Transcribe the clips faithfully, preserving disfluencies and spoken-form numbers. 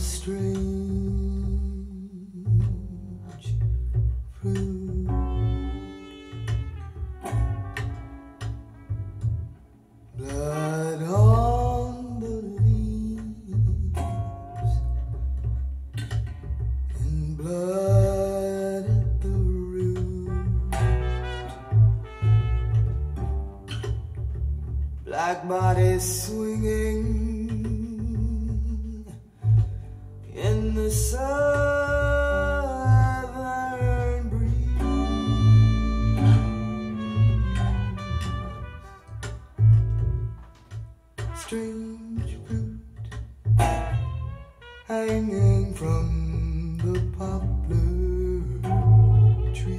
strange fruit. Blood on the leaves and blood at the root. Black bodies swinging in the southern breeze. Strange fruit hanging from the poplar tree.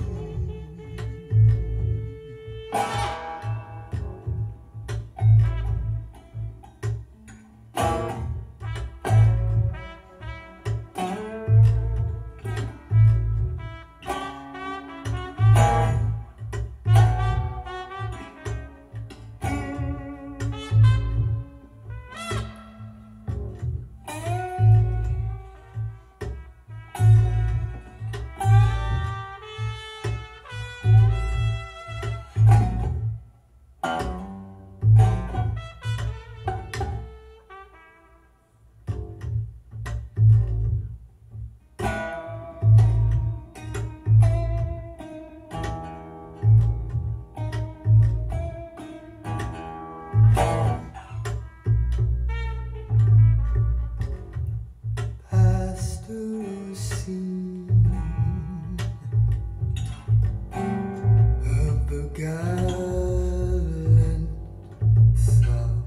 Gallant sound,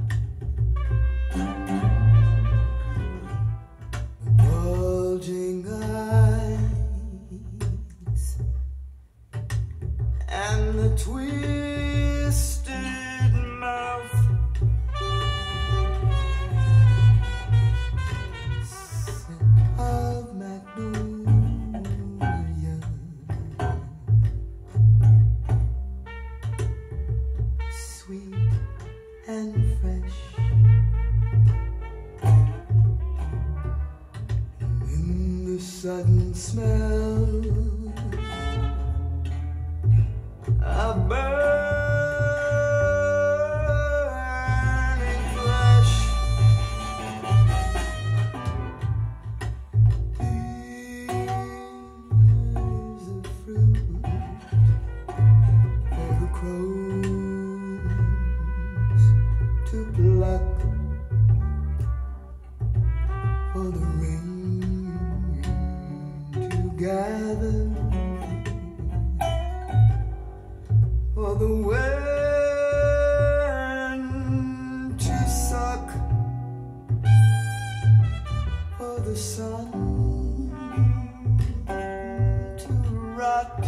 the bulging eyes and the twisted mouth, scent of magnolia, sweet and fresh, and in the sudden smell of burning flesh, here's the fruit for the crows to pluck, for the rain to gather, for the wind to suck, for the sun to rot,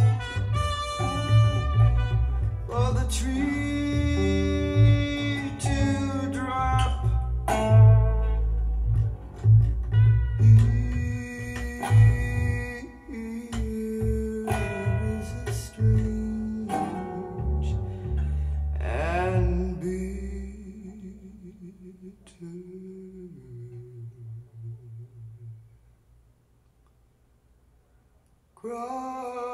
for the tree to drop. Here is a strange and bitter cry.